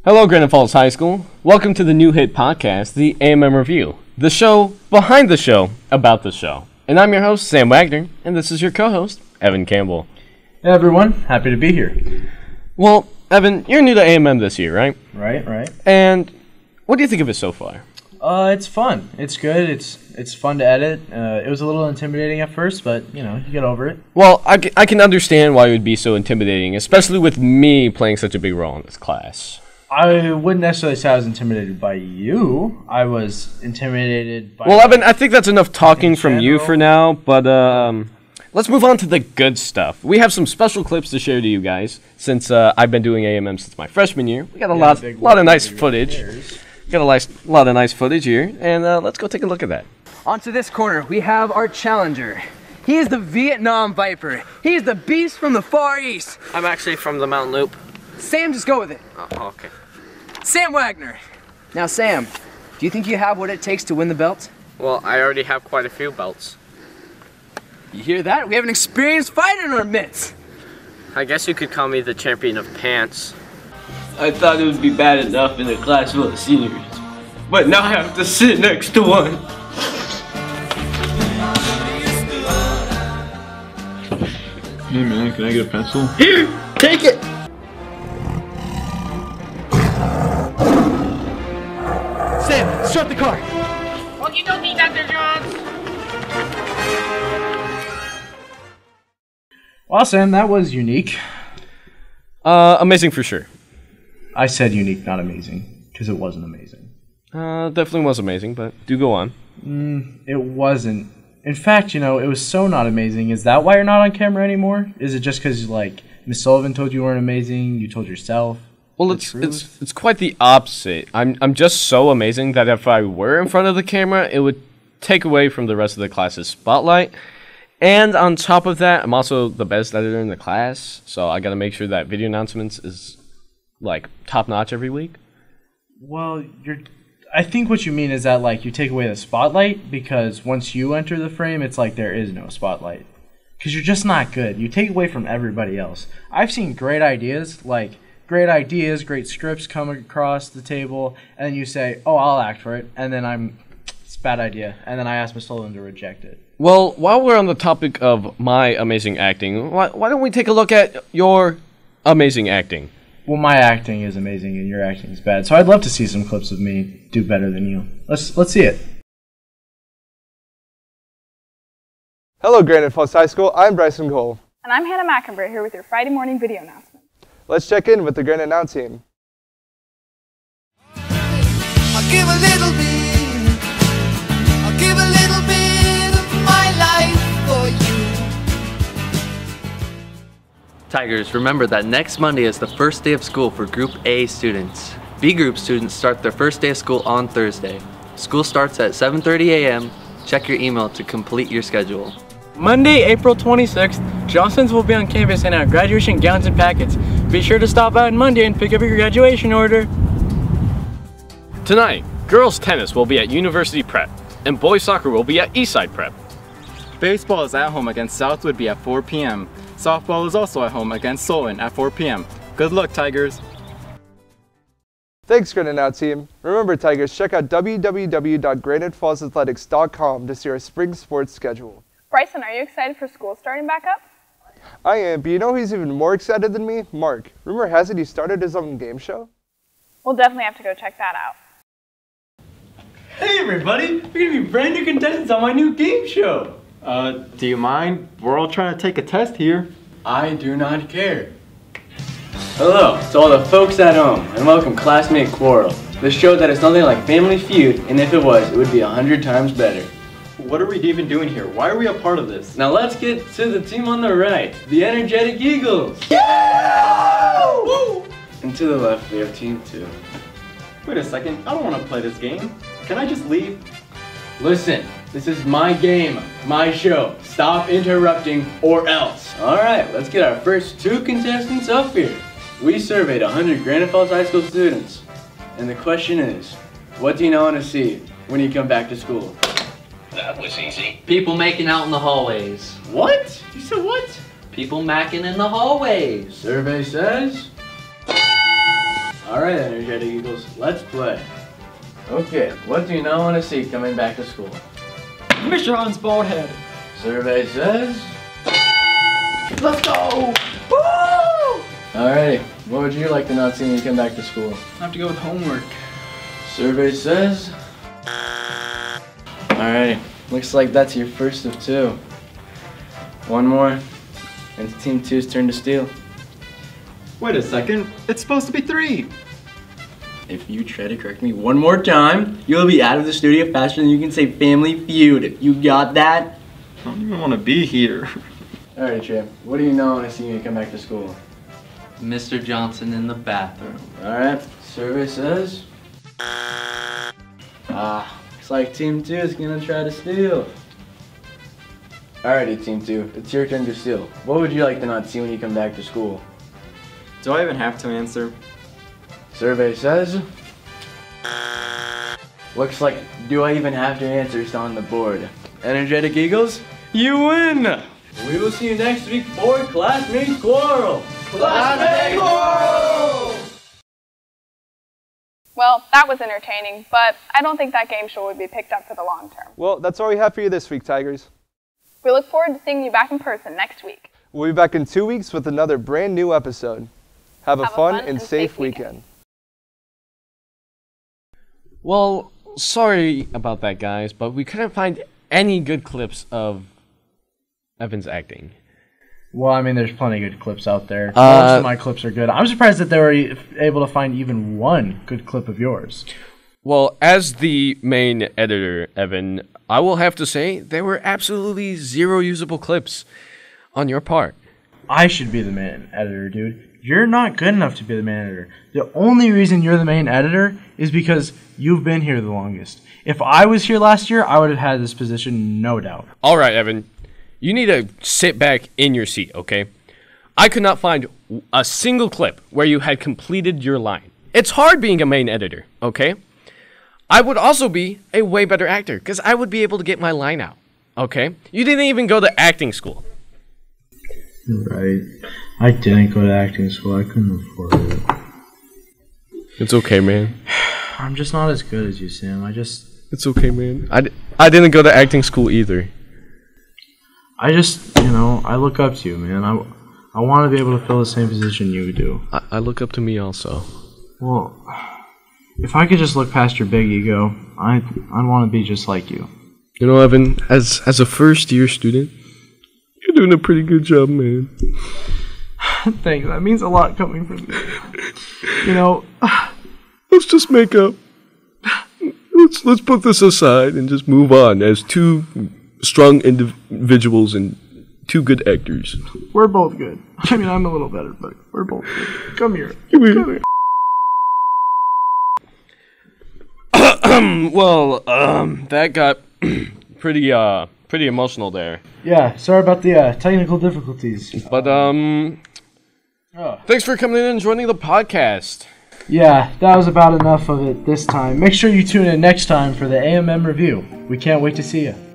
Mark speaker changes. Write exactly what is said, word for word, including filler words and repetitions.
Speaker 1: Hello, Granite Falls High School. Welcome to the new hit podcast, the A M M Review, the show behind the show about the show. And I'm your host, Sam Wagner, and this is your co-host, Evan Campbell.
Speaker 2: Hey everyone, happy to be here.
Speaker 1: Well, Evan, you're new to A M M this year, right?
Speaker 2: Right, right.
Speaker 1: And what do you think of it so far?
Speaker 2: Uh, it's fun. It's good. It's it's fun to edit. Uh, it was a little intimidating at first, but you know, you get over it.
Speaker 1: Well, I, c- I can understand why it would be so intimidating, especially with me playing such a big role in this class.
Speaker 2: I wouldn't necessarily say I was intimidated by you. I was intimidated by...
Speaker 1: Well, Evan, I think that's enough talking from you
Speaker 2: general.
Speaker 1: for now, but um, let's move on to the good stuff. We have some special clips to share to you guys, since uh, I've been doing A M M since my freshman year. We got a
Speaker 2: Yeah,
Speaker 1: lot,
Speaker 2: big
Speaker 1: lot of nice
Speaker 2: big
Speaker 1: footage.
Speaker 2: affairs.
Speaker 1: Got a nice, lot of nice footage here, and uh, let's go take a look at that.
Speaker 3: Onto this corner, we have our challenger. He is the Vietnam Viper. He is the beast from the Far East.
Speaker 4: I'm actually from the Mountain Loop.
Speaker 3: Sam, just go with it.
Speaker 4: Oh, okay.
Speaker 3: Sam Wagner. Now, Sam, do you think you have what it takes to win the belt?
Speaker 4: Well, I already have quite a few belts.
Speaker 3: You hear that? We have an experienced fighter in our midst.
Speaker 4: I guess you could call me the champion of pants.
Speaker 5: I thought it would be bad enough in a class full of seniors, but now I have to sit next to one.
Speaker 6: Hey man, can I get a pencil?
Speaker 5: Here, take it!
Speaker 3: Sam, start the car.
Speaker 7: Okie dokie, Doctor Jones.
Speaker 2: Well, Sam, that was unique.
Speaker 1: Uh, amazing for sure.
Speaker 2: I said unique, not amazing, because it wasn't amazing.
Speaker 1: Uh, definitely was amazing, but do go on.
Speaker 2: Mm, it wasn't. In fact, you know, it was so not amazing. Is that why you're not on camera anymore? Is it just because, like, Miss Sullivan told you weren't amazing, you told yourself?
Speaker 1: Well, it's it's it's quite the opposite. I'm I'm just so amazing that if I were in front of the camera, it would take away from the rest of the class's spotlight. And on top of that, I'm also the best editor in the class, so I got to make sure that video announcements is like top notch every week.
Speaker 2: Well, you're. I think what you mean is that like you take away the spotlight because once you enter the frame, it's like there is no spotlight because you're just not good. You take away from everybody else. I've seen great ideas, like great ideas, great scripts come across the table, and then you say, "Oh, I'll act for it," and then I'm, it's a bad idea, and then I ask Miss Sullivan to reject it.
Speaker 1: Well, while we're on the topic of my amazing acting, why, why don't we take a look at your amazing acting?
Speaker 2: Well, my acting is amazing and your acting is bad, so I'd love to see some clips of me do better than you. Let's let's see it.
Speaker 8: Hello, Granite Falls High School. I'm Bryson Cole.
Speaker 9: And I'm Hannah McInver here with your Friday morning video announcement.
Speaker 8: Let's check in with the Granite Now team.
Speaker 10: I'll give a little bit, I'll give a little bit of my life for you.
Speaker 11: Tigers, remember that next Monday is the first day of school for Group A students. B Group students start their first day of school on Thursday. School starts at seven thirty a m Check your email to complete your schedule.
Speaker 12: Monday, April twenty-sixth, Johnson's will be on campus and have graduation gowns and packets. Be sure to stop out on Monday and pick up your graduation order.
Speaker 1: Tonight, girls tennis will be at University Prep, and boys soccer will be at Eastside Prep.
Speaker 13: Baseball is at home against Southwoodby at four p m Softball is also at home against Solon at four p m Good luck, Tigers.
Speaker 8: Thanks, Granite Now team. Remember, Tigers, check out w w w dot granite falls athletics dot com to see our spring sports schedule.
Speaker 9: Bryson, are you excited for school starting back up?
Speaker 8: I am, but you know who's even more excited than me? Mark. Rumor has it he started his own game show?
Speaker 9: We'll definitely have to go check that out.
Speaker 6: Hey everybody, we're gonna be brand new contestants on my new game show. Uh, do you mind? We're all trying to take a test here. I do not care.
Speaker 5: Hello to all the folks at home, and welcome Classmate Quarrel, the show that is nothing like Family Feud, and if it was, it would be a hundred times better.
Speaker 6: What are we even doing here? Why are we a part of this?
Speaker 5: Now let's get to the team on the right, the Energetic Eagles.
Speaker 6: Yeah! Woo!
Speaker 5: And to the left, we have Team Two.
Speaker 6: Wait a second, I don't want to play this game. Can I just leave?
Speaker 5: Listen, this is my game, my show. Stop interrupting or else. Alright, let's get our first two contestants up here. We surveyed one hundred Granite Falls High School students. And the question is, what do you want to see when you come back to school?
Speaker 11: That was easy. People making out in the hallways.
Speaker 5: What? You said what?
Speaker 11: People macking in the hallways.
Speaker 5: Survey says... Alright, energetic Eagles, let's play.
Speaker 13: Okay, what do you now want to see coming back to school?
Speaker 12: Mister Hans Baldhead.
Speaker 5: Survey says...
Speaker 12: Let's go!
Speaker 13: Woo! Alrighty, what would you like to not see when you come back to school?
Speaker 12: I have to go with homework.
Speaker 5: Survey says...
Speaker 13: Alrighty, looks like that's your first of two. One more, and it's Team Two's turn to steal.
Speaker 6: Wait a second, it's supposed to be three.
Speaker 13: If you try to correct me one more time, you'll be out of the studio faster than you can say Family Feud. You got that?
Speaker 6: I don't even want to be here.
Speaker 13: Alright, Trey, what do you know when I see you when you come back to school?
Speaker 11: Mister Johnson in the bathroom.
Speaker 13: Alright, survey says... Ah, looks like Team Two is gonna try to steal. Alrighty, Team Two, it's your turn to steal. What would you like to not see when you come back to school?
Speaker 6: Do I even have to answer?
Speaker 13: Survey says... Looks like, do I even have to answer is on the board. Energetic Eagles, you win!
Speaker 5: We will see you next week for Classmate Quarrel!
Speaker 13: Classmate Quarrel!
Speaker 9: Well, that was entertaining, but I don't think that game show would be picked up for the long term.
Speaker 8: Well, that's all we have for you this week, Tigers.
Speaker 9: We look forward to seeing you back in person next week.
Speaker 8: We'll be back in two weeks with another brand new episode. Have a,
Speaker 9: Have a
Speaker 8: fun,
Speaker 9: fun
Speaker 8: and,
Speaker 9: and
Speaker 8: safe,
Speaker 9: safe
Speaker 8: weekend.
Speaker 1: Well, sorry about that, guys, but we couldn't find any good clips of Evan's acting.
Speaker 2: Well, I mean, there's plenty of good clips out there.
Speaker 1: Uh,
Speaker 2: Most of my clips are good. I'm surprised that they were e- able to find even one good clip of yours.
Speaker 1: Well, as the main editor, Evan, I will have to say there were absolutely zero usable clips on your part.
Speaker 2: I should be the main editor, dude. You're not good enough to be the main editor. The only reason you're the main editor is because you've been here the longest. If I was here last year, I would have had this position, no doubt.
Speaker 1: All right, Evan. You need to sit back in your seat, okay? I could not find a single clip where you had completed your line. It's hard being a main editor, okay? I would also be a way better actor, because I would be able to get my line out, okay? You didn't even go to acting school.
Speaker 2: Right. I didn't go to acting school. I couldn't afford it.
Speaker 1: It's okay, man.
Speaker 2: I'm just not as good as you, Sam. I just...
Speaker 1: It's okay, man. I, d- I didn't go to acting school either.
Speaker 2: I just, you know, I look up to you, man. I, I want to be able to fill the same position you do.
Speaker 1: I, I look up to me also.
Speaker 2: Well, if I could just look past your big ego, I, I'd want to be just like you.
Speaker 1: You know, Evan, as as a first year student, you're doing a pretty good job, man.
Speaker 2: Thanks. That means a lot coming from you. You know,
Speaker 1: let's just make up. Let's let's put this aside and just move on as two strong individuals and two good actors.
Speaker 2: We're both good. I mean, I'm a little better, but we're both good. Come here.
Speaker 1: Come here. Come here. Well, um, that got pretty uh pretty emotional there.
Speaker 2: Yeah, sorry about the uh, technical difficulties.
Speaker 1: But um,
Speaker 2: oh.
Speaker 1: Thanks for coming in and joining the podcast.
Speaker 2: Yeah, that was about enough of it this time. Make sure you tune in next time for the A M M review. We can't wait to see you.